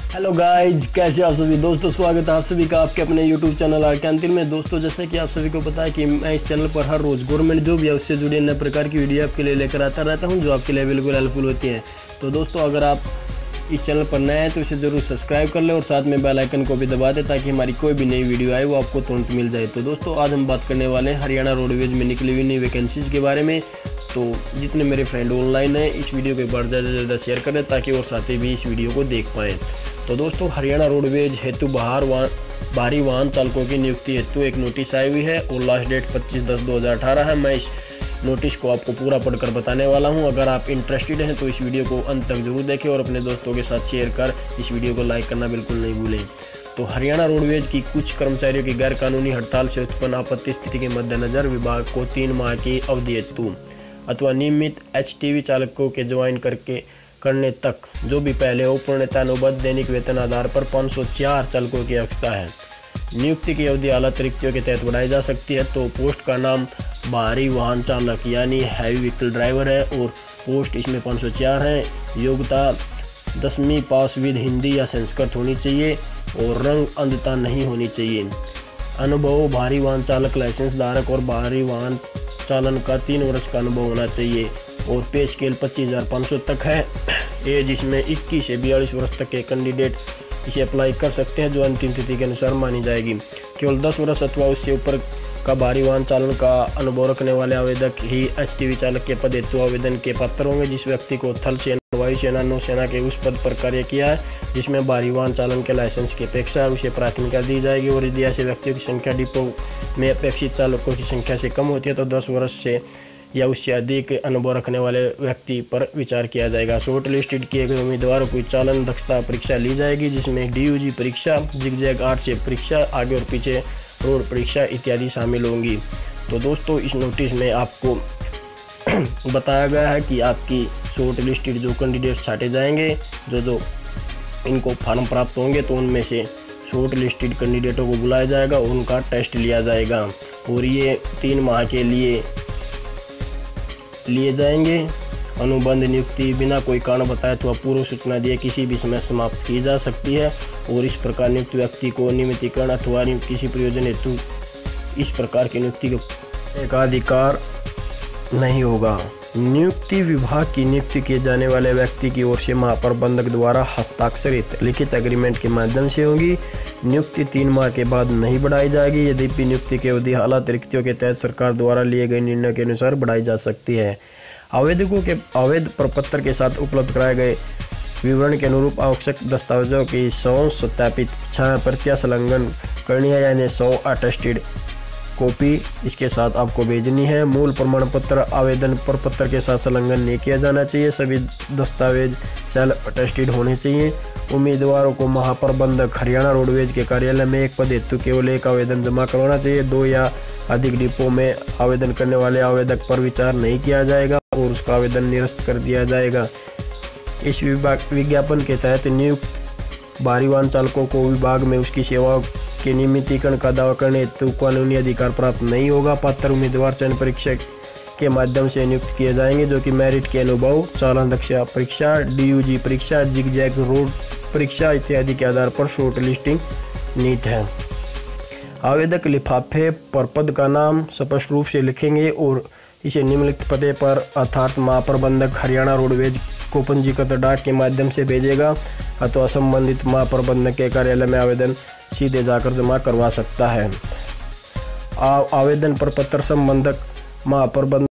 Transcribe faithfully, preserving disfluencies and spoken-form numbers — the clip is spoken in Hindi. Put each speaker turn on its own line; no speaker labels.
हेलो गाइज, कैसे आप सभी दोस्तों। स्वागत है आप सभी का आपके अपने यूट्यूब चैनल आर के अंतिम में। दोस्तों, जैसे कि आप सभी को पता है कि मैं इस चैनल पर हर रोज़ गवर्नमेंट जॉब या उससे जुड़े अन्य प्रकार की वीडियो आपके लिए लेकर आता रहता हूं, जो आपके लिए बिल्कुल हेल्पफुल होती हैं। तो दोस्तों, अगर आप इस चैनल पर नए हैं तो इसे ज़रूर सब्सक्राइब कर लें और साथ में बेल आइकन को भी दबा दें, ताकि हमारी कोई भी नई वीडियो आए वो आपको तुरंत मिल जाए। तो दोस्तों, आज हम बात करने वाले हैं हरियाणा रोडवेज में निकली हुई नई वैकेंसीज़ के बारे में। तो जितने मेरे फ्रेंड ऑनलाइन हैं, इस वीडियो को बढ़ ज़्यादा से ज़्यादा शेयर करें ताकि और साथी भी इस वीडियो को देख पाएँ। तो दोस्तों, हरियाणा रोडवेज हेतु बाहर वाहन भारी वाहन चालकों की नियुक्ति हेतु एक नोटिस आई हुई है और लास्ट डेट पच्चीस दस दो हज़ार अठारह है। मैं इस नोटिस को आपको पूरा पढ़कर बताने वाला हूं। अगर आप इंटरेस्टेड हैं तो इस वीडियो को अंत तक जरूर देखें और अपने दोस्तों के साथ शेयर कर इस वीडियो को लाइक करना बिल्कुल नहीं भूलें। तो हरियाणा रोडवेज की कुछ कर्मचारियों की गैरकानूनी हड़ताल से उत्पन्न आपत्ति स्थिति के मद्देनजर विभाग को तीन माह की अवधि हेतु अथवा नियमित एच टी वी चालकों के ज्वाइन करके करने तक जो भी पहले हो पूर्णतः अनुबद्ध दैनिक वेतन आधार पर पाँच सौ चार चालकों की आवश्यकता है। नियुक्ति की अवधि आला रिक्तियों के तहत बढ़ाई जा सकती है। तो पोस्ट का नाम भारी वाहन चालक यानी हैवी व्हीकल ड्राइवर है और पोस्ट इसमें पाँच सौ चार है। योग्यता दसवीं पास विद हिंदी या संस्कृत होनी चाहिए और रंग अंधता नहीं होनी चाहिए। अनुभव भारी वाहन चालक लाइसेंस धारक और भारी वाहन चालन का तीन वर्ष का अनुभव होना चाहिए और पे स्केल पच्चीस हज़ार पाँच सौ तक है। एज इसमें इक्कीस से बयालीस वर्ष तक के कैंडिडेट इसे अप्लाई कर सकते हैं, जो अंतिम तिथि के अनुसार मानी जाएगी। केवल दस वर्ष अथवा उससे ऊपर का भारी वाहन चालन का अनुभव रखने वाले आवेदक ही एच टी वी चालक के पद हेतु आवेदन के पात्र होंगे। जिस व्यक्ति को थल सेना, वायुसेना, नौसेना के उस पद पर कार्य किया है जिसमें भारी वाहन चालन के लाइसेंस की अपेक्षा उसे प्राथमिकता दी जाएगी। और यदि ऐसे व्यक्तियों की संख्या डिपो में अपेक्षित चालकों की संख्या से कम होती है तो दस वर्ष से या उससे अधिक अनुभव रखने वाले व्यक्ति पर विचार किया जाएगा। शॉर्ट लिस्टेड किए गए उम्मीदवारों की चालन दक्षता परीक्षा ली जाएगी, जिसमें डी यू जी परीक्षा, जिगजैग आठ से परीक्षा, आगे और पीछे रोड परीक्षा इत्यादि शामिल होंगी। तो दोस्तों, इस नोटिस में आपको बताया गया है कि आपकी शॉर्ट लिस्टेड जो कैंडिडेट छाटे जाएंगे, जो जो इनको फॉर्म प्राप्त होंगे, तो उनमें से शॉर्ट लिस्टेड कैंडिडेटों को बुलाया जाएगा और उनका टेस्ट लिया जाएगा और ये तीन माह के लिए लिए जाएंगे। अनुबंध नियुक्ति बिना कोई कारण बताए अथवा पूर्व सूचना दिए किसी भी समय समाप्त की जा सकती है और इस प्रकार नियुक्त व्यक्ति को नियमितीकरण अथवा किसी प्रयोजन हेतु इस प्रकार की नियुक्ति का अधिकार नहीं होगा। नियुक्ति विभाग की नियुक्ति किए जाने वाले व्यक्ति की ओर से महाप्रबंधक द्वारा हस्ताक्षरित लिखित एग्रीमेंट के माध्यम से होगी। नियुक्ति तीन माह के बाद नहीं बढ़ाई जाएगी। यद्यपि नियुक्ति की अवधि हालात रिक्तियों के तहत सरकार द्वारा लिए गए निर्णय के अनुसार बढ़ाई जा सकती है। आवेदकों के अवैध प्रपत्र के साथ उपलब्ध कराए गए विवरण के अनुरूप आवश्यक दस्तावेजों की सौ सत्यापित छह प्रतियां संलग्न करनी है, यानी सौ अटेस्टेड कॉपी इसके साथ आपको भेजनी है। मूल प्रमाण पत्र आवेदन प्रपत्र के साथ संलग्न नहीं किया जाना चाहिए। सभी दस्तावेज सेल्फ अटेस्टेड होने चाहिए। उम्मीदवारों को महाप्रबंधक हरियाणा रोडवेज के कार्यालय में एक पद हेतु केवल एक आवेदन जमा करवाना चाहिए। दो या अधिक डिपो में आवेदन करने वाले आवेदक पर विचार नहीं किया जाएगा और उसका आवेदन निरस्त कर दिया जाएगा। इस विभाग विज्ञापन के तहत नियुक्त भारी वाहन चालकों को विभाग में उसकी सेवाओं के नियमितीकरण का दावा करने हेतु कानूनी अधिकार प्राप्त नहीं होगा। पात्र उम्मीदवार चयन परीक्षा के माध्यम से नियुक्त किए जाएंगे, जो कि मेरिट के अनुभव, चालन दक्षता परीक्षा, डी यू जी परीक्षा, जिगजैग रोड परीक्षा इत्यादि के आधार पर शॉर्ट लिस्टिंग नीट है। आवेदक लिफाफे पर पद का नाम स्पष्ट रूप से लिखेंगे और इसे निम्नलिखित पते पर अर्थात महाप्रबंधक हरियाणा रोडवेज को पंजीकृत डाक के माध्यम से भेजेगा अथवा संबंधित महाप्रबंधक के कार्यालय में आवेदन सीधे जाकर जमा करवा सकता है। आवेदन पर पत्र संबंधक महाप्रबंधक